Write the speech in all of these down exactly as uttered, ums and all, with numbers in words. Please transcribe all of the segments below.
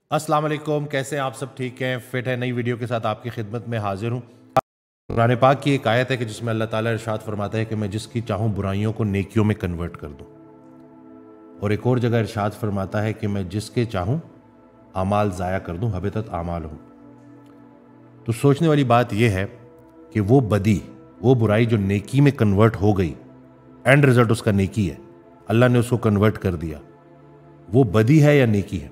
अस्सलाम वालेकुम, कैसे हैं आप सब? ठीक हैं, फिट है? नई वीडियो के साथ आपकी खिदमत में हाजिर हूँ। कुरान पाक की एक आयत है कि जिसमें अल्लाह ताला इरशाद फरमाता है कि मैं जिसकी चाहूँ बुराइयों को नेकियों में कन्वर्ट कर दूँ, और एक और जगह इरशाद फरमाता है कि मैं जिसके चाहूँ आमाल ज़ाया कर दूँ, हबीतत आमाल हूँ। तो सोचने वाली बात यह है कि वो बदी, वो बुराई जो नेकी में कन्वर्ट हो गई, एंड रिजल्ट उसका नेकी है, अल्लाह ने उसको कन्वर्ट कर दिया, वो बदी है या नेकी है?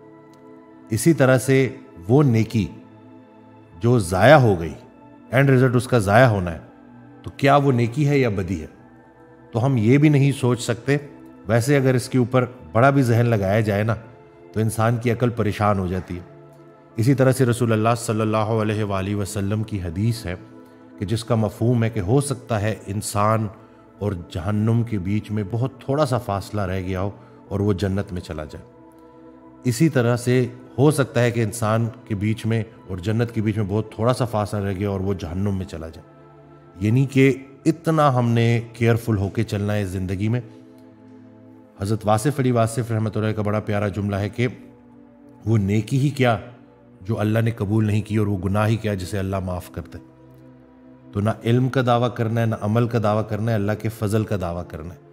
इसी तरह से वो नेकी जो ज़ाया हो गई, एंड रिजल्ट उसका ज़ाया होना है, तो क्या वो नेकी है या बदी है? तो हम ये भी नहीं सोच सकते। वैसे अगर इसके ऊपर बड़ा भी जहन लगाया जाए ना, तो इंसान की अकल परेशान हो जाती है। इसी तरह से रसूलुल्लाह सल्लल्लाहु अलैहि वसल्लम की हदीस है कि जिसका मफहूम है कि हो सकता है इंसान और जहन्नुम के बीच में बहुत थोड़ा सा फासला रह गया हो और वो जन्नत में चला जाए। इसी तरह से हो सकता है कि इंसान के बीच में और जन्नत के बीच में बहुत थोड़ा सा फासला रह गया और वो जहन्नुम में चला जाए। यानी कि इतना हमने केयरफुल होकर चलना है ज़िंदगी में। हज़रत वासिफ़ अली वासिफ़ रहमतुल्लाह का बड़ा प्यारा जुमला है कि वो नेकी ही क्या जो अल्लाह ने कबूल नहीं की, और वो गुनाह ही क्या जिसे अल्लाह माफ़ करते। तो ना इल्म का दावा करना है, ना अमल का दावा करना है, अल्लाह के फजल का दावा करना है।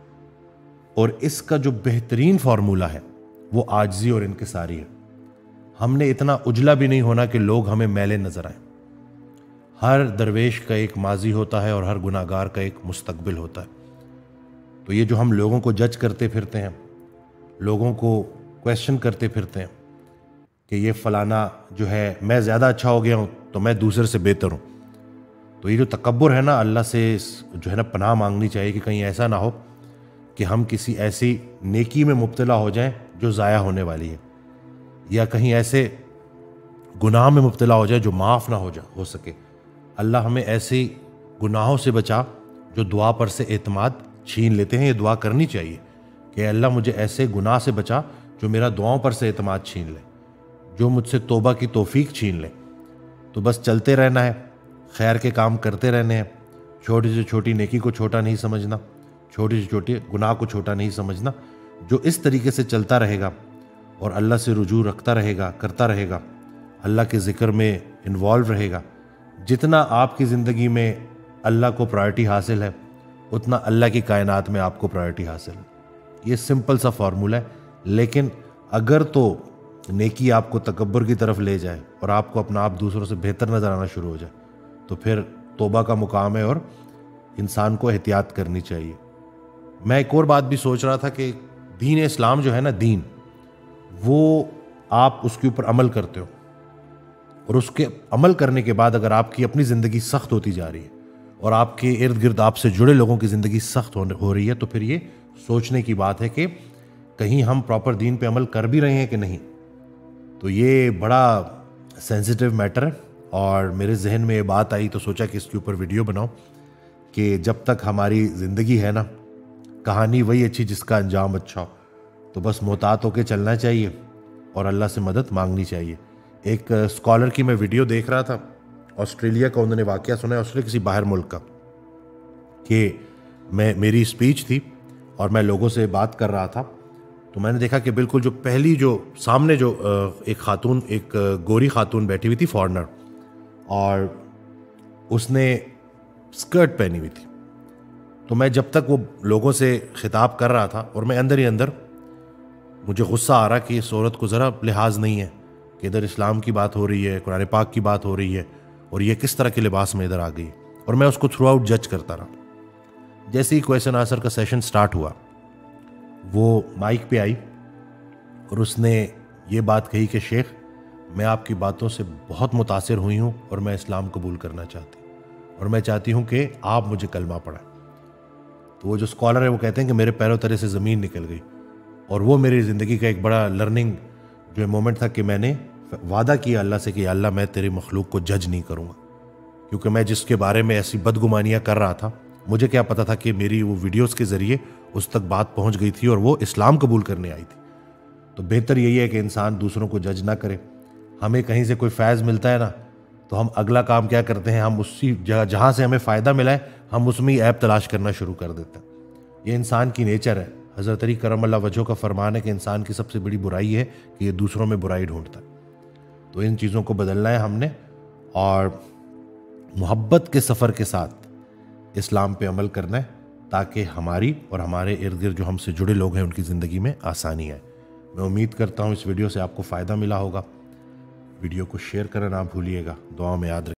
और इसका जो बेहतरीन फार्मूला है वो आजिज़ी और इनकिसारी है। हमने इतना उजला भी नहीं होना कि लोग हमें मैले नजर आए। हर दरवेश का एक माजी होता है और हर गुनाहगार का एक मुस्तकबिल होता है। तो ये जो हम लोगों को जज करते फिरते हैं, लोगों को क्वेश्चन करते फिरते हैं कि ये फलाना जो है, मैं ज़्यादा अच्छा हो गया हूँ तो मैं दूसरे से बेहतर हूँ, तो ये जो तकब्बुर है ना, अल्लाह से जो है ना पनाह मांगनी चाहिए कि कहीं ऐसा ना हो कि हम किसी ऐसी नेकी में मुब्तला हो जाएं जो ज़ाया होने वाली है, या कहीं ऐसे गुनाह में मुब्तला हो जाए जो माफ़ ना हो जा हो सके। अल्लाह हमें ऐसे गुनाहों से बचा जो दुआ पर से एतमाद छीन लेते हैं। ये दुआ करनी चाहिए कि अल्लाह मुझे ऐसे गुनाह से बचा जो मेरा दुआओं पर से एतमाद छीन ले, जो मुझसे तौबा की तौफीक छीन ले। तो बस चलते रहना है, खैर के काम करते रहने हैं, छोटी से छोटी नेकी को छोटा नहीं समझना, छोटी से छोटी गुनाह को छोटा नहीं समझना। जो इस तरीके से चलता रहेगा और अल्लाह से रुजू रखता रहेगा, करता रहेगा, अल्लाह के ज़िक्र में इन्वॉल्व रहेगा, जितना आपकी ज़िंदगी में अल्लाह को प्रायोरिटी हासिल है, उतना अल्लाह की कायनात में आपको प्रायोरिटी हासिल है। ये सिंपल सा फार्मूला है। लेकिन अगर तो नेकी आपको तकब्बुर की तरफ ले जाए और आपको अपना आप दूसरों से बेहतर नज़र आना शुरू हो जाए, तो फिर तौबा का मुकाम है और इंसान को एहतियात करनी चाहिए। मैं एक और बात भी सोच रहा था कि दीन इस्लाम जो है ना, दीन, वो आप उसके ऊपर अमल करते हो, और उसके अमल करने के बाद अगर आपकी अपनी ज़िंदगी सख्त होती जा रही है और आपके इर्द गिर्द आपसे जुड़े लोगों की ज़िंदगी सख्त हो रही है, तो फिर ये सोचने की बात है कि कहीं हम प्रॉपर दीन पे अमल कर भी रहे हैं कि नहीं। तो ये बड़ा सेंसिटिव मैटर है, और मेरे जहन में ये बात आई तो सोचा कि इसके ऊपर वीडियो बनाऊं कि जब तक हमारी ज़िंदगी है ना, कहानी वही अच्छी जिसका अंजाम अच्छा हो। तो बस मोहतात होकर चलना चाहिए और अल्लाह से मदद मांगनी चाहिए। एक स्कॉलर की मैं वीडियो देख रहा था, ऑस्ट्रेलिया का, उन्होंने वाक़या सुना है, ऑस्ट्रेलिया किसी बाहर मुल्क का, कि मैं मेरी स्पीच थी और मैं लोगों से बात कर रहा था। तो मैंने देखा कि बिल्कुल जो पहली जो सामने जो एक खातून, एक गोरी खातून बैठी हुई थी, फॉरेनर, और उसने स्कर्ट पहनी हुई थी। तो मैं जब तक वो लोगों से खिताब कर रहा था, और मैं अंदर ही अंदर मुझे गुस्सा आ रहा कि इस औरत को ज़रा लिहाज नहीं है कि इधर इस्लाम की बात हो रही है, कुरान पाक की बात हो रही है, और ये किस तरह के लिबास में इधर आ गई। और मैं उसको थ्रू आउट जज करता रहा। जैसे ही क्वेश्चन आंसर का सेशन स्टार्ट हुआ, वो माइक पे आई और उसने ये बात कही कि शेख, मैं आपकी बातों से बहुत मुतासिर हुई हूँ और मैं इस्लाम कबूल करना चाहती हूँ, और मैं चाहती हूँ कि आप मुझे कलमा पढ़ाएं। तो वो जो स्कॉलर है वो कहते हैं कि मेरे पैरों तले से ज़मीन निकल गई, और वो मेरी ज़िंदगी का एक बड़ा लर्निंग जो मोमेंट था कि मैंने वादा किया अल्लाह से कि अल्लाह मैं तेरी मखलूक को जज नहीं करूँगा, क्योंकि मैं जिसके बारे में ऐसी बदगुमानियाँ कर रहा था, मुझे क्या पता था कि मेरी वो वीडियोस के ज़रिए उस तक बात पहुँच गई थी और वो इस्लाम कबूल करने आई थी। तो बेहतर यही है कि इंसान दूसरों को जज ना करे। हमें कहीं से कोई फैज़ मिलता है ना, तो हम अगला काम क्या करते हैं, हम उसी जगह जहाँ से हमें फ़ायदा मिला है हम उसमें ही ऐप तलाश करना शुरू कर देते हैं। ये इंसान की नेचर है। हज़रत अली करम अल्लाह वजह का फरमान है कि इंसान की सबसे बड़ी बुराई है कि ये दूसरों में बुराई ढूंढता है। तो इन चीज़ों को बदलना है हमने और मोहब्बत के सफ़र के साथ इस्लाम पे अमल करना है ताकि हमारी और हमारे इर्द गिर्द जो हमसे जुड़े लोग हैं उनकी ज़िंदगी में आसानी आए। मैं उम्मीद करता हूँ इस वीडियो से आपको फ़ायदा मिला होगा। वीडियो को शेयर करना ना भूलिएगा। दुआओं में याद रखिए।